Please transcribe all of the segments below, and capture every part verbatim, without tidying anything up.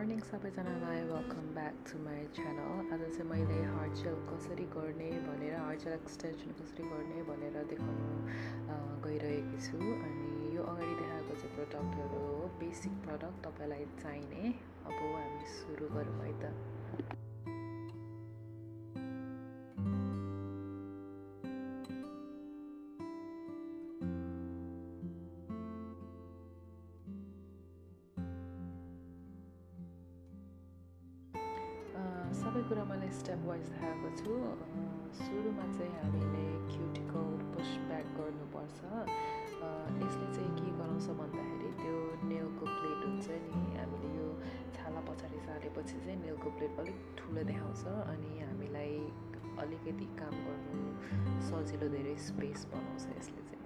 Morning सबैजनालाई welcome back to my channel. आज चाहिँ मैले हेयर जेल कसरी गर्ने भनेर हेयर जेल एक्सटेन्सन कसरी गर्ने भनेर देखाउनु गइरहेकी छु। अनि यो अगाडि देखाएको चाहिँ प्रडक्टहरू हो, बेसिक प्रडक्ट तपाईँलाई चाहिने। अब हामी सुरु गरौँ है त। सबै कुरा मैले स्टेप वाइज देखाएको छु। सुरुमा चाहिँ हामीले क्युटिकल पुस ब्याक गर्नुपर्छ। यसले चाहिँ के गराउँछ भन्दाखेरि त्यो नेलको प्लेट हुन्छ नि, हामीले यो छाला पछाडि सारेपछि चाहिँ नेलको प्लेट अलिक ठुलो देखाउँछ अनि हामीलाई अलिकति काम गर्नु सजिलो, धेरै स्पेस बनाउँछ यसले चाहिँ।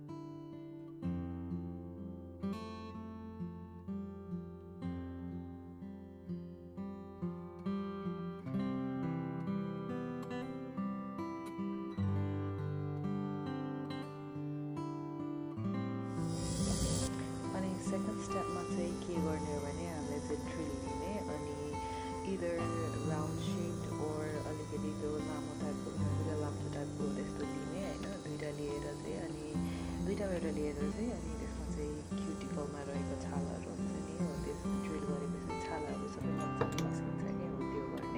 सेकेन्ड स्टेपमा चाहिँ के गर्ने हो भने हामीले चाहिँ ड्रिल लिने अनि इदर राउन्ड सेप्ड ओर अलिकति त्यो लामो टाइपको अलिकति लामो टाइपको त्यस्तो लिने होइन। दुईवटा लिएर चाहिँ अनि दुईवटाबाट लिएर चाहिँ अनि त्यसमा चाहिँ क्युटिकलमा रहेको छालाहरू हुन्छ नि, हो त्यस ड्रिल गरेपछि छालाहरू सबै मजाले बसिन्छ नि, हो त्यो गर्ने।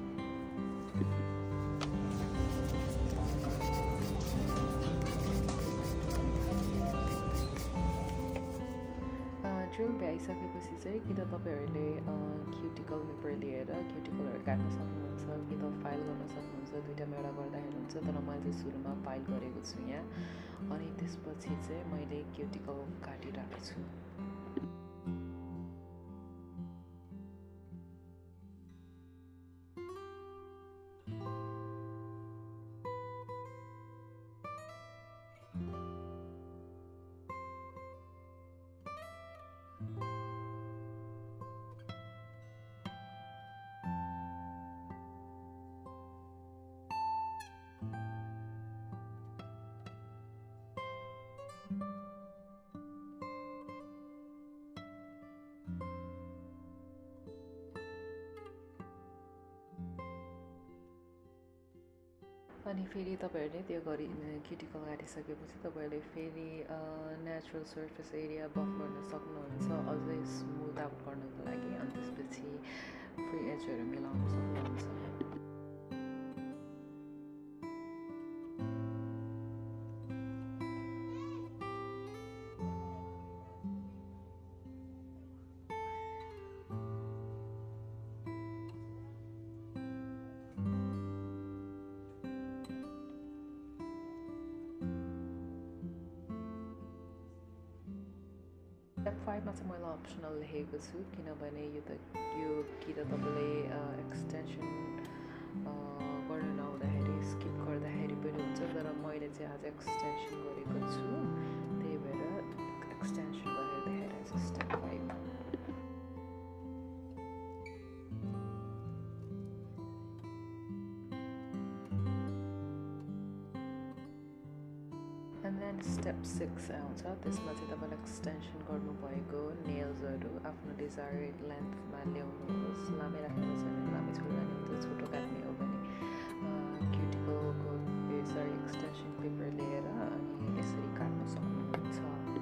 ड्रिल भ्याइसकेपछि चाहिँ कि त तपाईँहरूले क्युटिकल पेपर लिएर क्युटिकलहरू काट्न सक्नुहुन्छ, कि त फाइल गर्न सक्नुहुन्छ। दुईवटामा एउटा गर्दाखेरि हुन्छ, तर मैले चाहिँ सुरुमा फाइल गरेको छु यहाँ। अनि त्यसपछि चाहिँ मैले क्युटिकल काटिरहेको छु। अनि फेरि तपाईँहरूले त्यो गरी क्युटिकल काटिसकेपछि तपाईँहरूले फेरि नेचुरल सर्फेस एरिया बफ गर्न सक्नुहुन्छ, अझै स्मुथ आउट गर्नको लागि। अनि त्यसपछि फ्री एजहरू मिलाउन सक्नुहुन्छ। स्टेप फाइभमा चाहिँ मैले अप्सनल लेखेको छु, किनभने यो त यो कि त तपाईँले एक्सटेन्सन गर्न नहुँदाखेरि स्किप गर्दाखेरि पनि हुन्छ, तर मैले चाहिँ आज एक्सटेन्सन गरेको छु, त्यही भएर एक्सटेन्सन गरेर देखाइरहेको छु स्टेप फाइभमा। एन्ड देन स्टेप सिक्स आउँछ। त्यसमा चाहिँ तपाईँले एक्सटेन्सन गर्नुभएको नेल्सहरू आफ्नो डिजायर्ड लेन्थमा ल्याउनुहोस्। लामै राख्नुहुन्छ भने लामै छोड्ने हुन्छ, छोटो काट्ने हो भने क्युटिकलको सरी एक्सटेन्सन पेपर लिएर अनि यसरी काट्न सक्नुहुन्छ।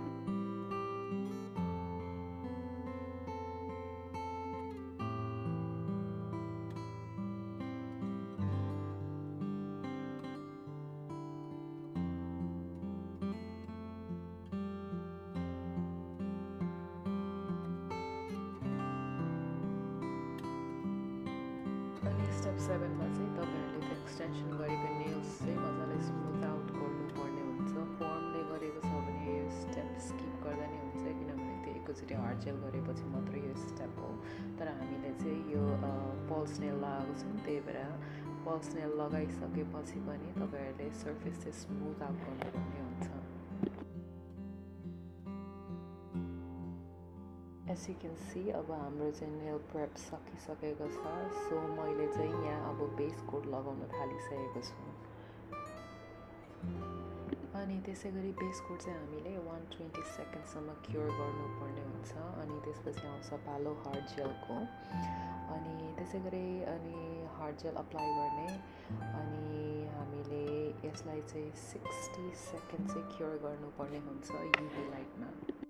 स्टेप सेभेनमा चाहिँ तपाईँहरूले त्यो एक्सटेन्सन गरेको नेल्स चाहिँ मजाले स्मुथ आउट गर्नुपर्ने हुन्छ। फर्मले गरेको छ भने यो स्टेप स्किप गर्दा नै हुन्छ, किनभने त्यो एकैचोटि हार्ड जेल गरेपछि मात्रै यो स्टेप हो। तर हामीले चाहिँ यो फल्स नेल लगाएको छौँ, त्यही भएर फल्स नेल लगाइसकेपछि पनि तपाईँहरूले सर्फेस चाहिँ स्मुथ आउट गर्नुपर्ने हुन्छ। एज यु क्यान सी अब हाम्रो चाहिँ नेल प्रेप सकिसकेको छ। सो मैले चाहिँ यहाँ अब बेस कोट लगाउन थालिसकेको छु। अनि त्यसै गरी बेस कोट चाहिँ हामीले वान ट्वेन्टी सेकेन्डसम्म क्योर गर्नुपर्ने हुन्छ। अनि त्यसपछि आउँछ पालो हार्ड जेलको। अनि त्यसै गरी अनि हार्ड जेल अप्लाई गर्ने अनि हामीले यसलाई चाहिँ सिक्सटी सेकेन्ड चाहिँ क्योर गर्नुपर्ने हुन्छ युभी लाइटमा।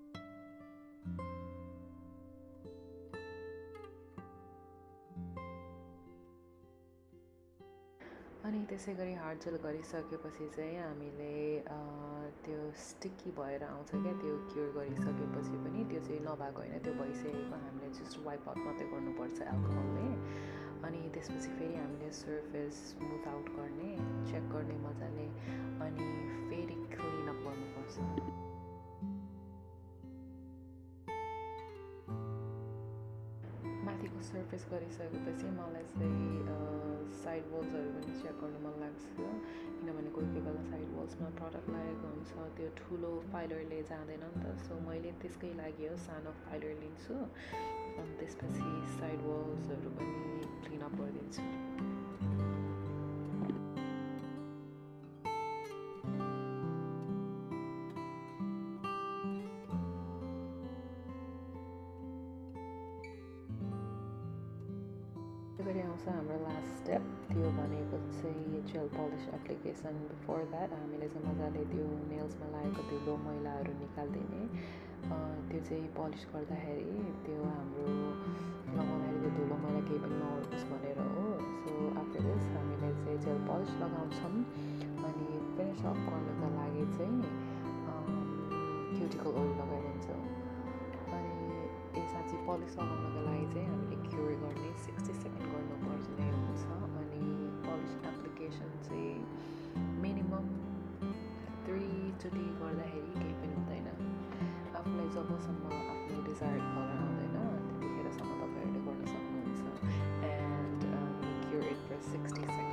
अनि त्यसै गरी हार्ड जेल गरिसकेपछि चाहिँ हामीले त्यो स्टिकी भएर आउँछ क्या, त्यो क्योर गरिसकेपछि पनि त्यो चाहिँ नभएको होइन, त्यो भइसकेको हामीले जस्ट वाइप आउट मात्रै गर्नुपर्छ एल्कोहलले। अनि त्यसपछि फेरि हामीले सर्फेस स्मुथ आउट गर्ने, चेक गर्ने मजाले, अनि फेरि क्लिन अप गर्नुपर्छ। माथिको सर्फेस गरिसकेपछि मलाई चाहिँ साइड वल्सहरू पनि चेक गर्नु मन लाग्छ, किनभने कोही कोही बेला साइड वल्समा प्रडक्ट लागेको हुन्छ, त्यो ठुलो फाइलरले जाँदैन नि त। सो मैले त्यसकै लागि हो सानो फाइलर लिन्छु, अनि त्यसपछि साइड वल्सहरू पनि क्लिन अप गरिदिन्छु। गरी आउँछ हाम्रो लास्ट स्टेप, त्यो भनेको चाहिँ gel polish application. Before that हामीले चाहिँ मजाले त्यो नेल्समा लागेको धुलो मैलाहरू निकालिदिने, त्यो चाहिँ पलिस गर्दाखेरि त्यो हाम्रो लगाउँदाखेरि त्यो धुलो मैला केही पनि नउठोस् भनेर हो। सो आफ्टर दिस हामीले चाहिँ जेल पलिस लगाउँछौँ, अनि फिनिस अफ गर्नुको लागि चाहिँ क्युटिकल ओइल लगाइदिन्छौँ। अनि ए साँच्ची पलिस लगाउनुको लागि चाहिँ हामीले क्योर गर्ने सिक्सटी सेकेन्ड गर्नुपर्ने हुन्छ। अनि पलिस एप्लिकेसन चाहिँ मिनिमम थ्रीचोटि गर्दाखेरि केही पनि हुँदैन। आफूलाई जबसम्म आफ्नो डिजायर्ड कलर आउँदैन त्यतिखेरसम्म तपाईँहरूले गर्न सक्नुहुन्छ। And cure it for sixty second.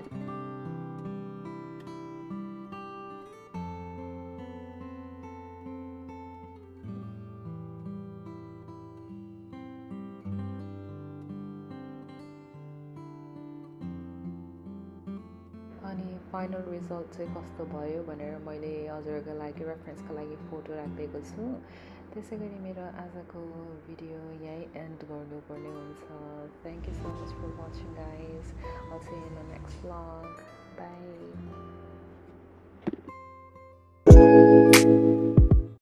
अनि फाइनल रिजल्ट चाहिँ कस्तो भयो भनेर मैले हजुरहरूको लागि रेफरेन्सको लागि फोटो राखिदिएको छु। त्यसै गरी मेरो आजको भिडियो यहीँ एन्ड गर्नुपर्ने हुन्छ। Thank you so much for watching guys. I'll see you in the next vlog. Bye.